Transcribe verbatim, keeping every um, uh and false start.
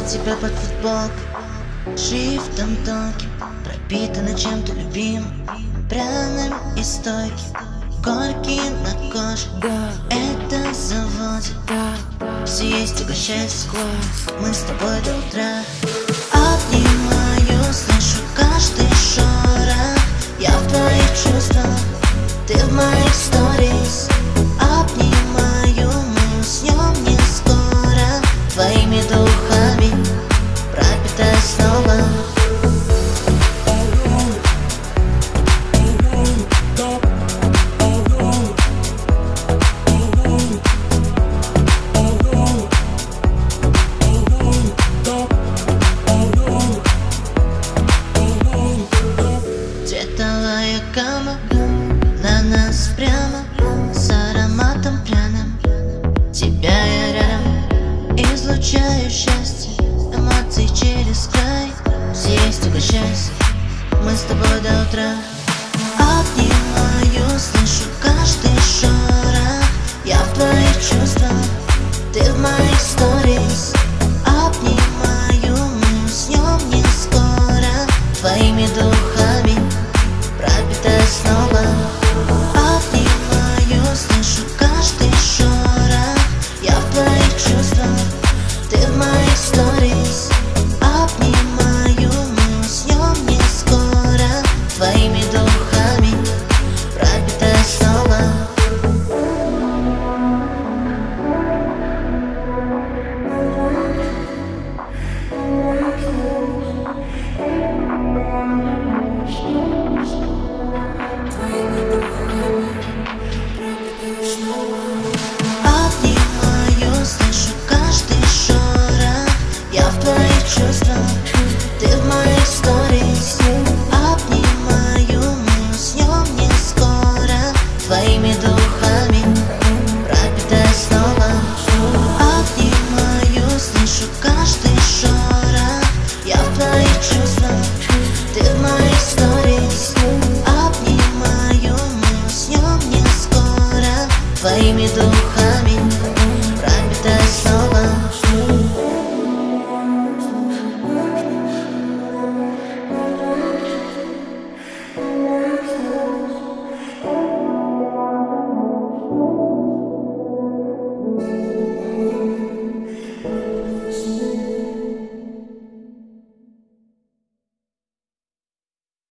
тебя под футболкой, шрифтом тонким, пропитана чем-то любимым, пряным и стойким, горький на коже. Это заводит, все есть, угощайся, мы с тобой до утра. Обнимаю, слышу каждый шорох, я в твоих чувствах, ты в моих сторис. Обнимаю, мы уснем не скоро, твоими духами пропитая снова. Цветовая гамма на нас прямо, с ароматом пряным, тебя я рядом, излучаю счастье, эмоции через край. Все есть, угощайся, мы с тобой до утра. Обнимаю, слышу каждый шорох, я в твоих чувствах,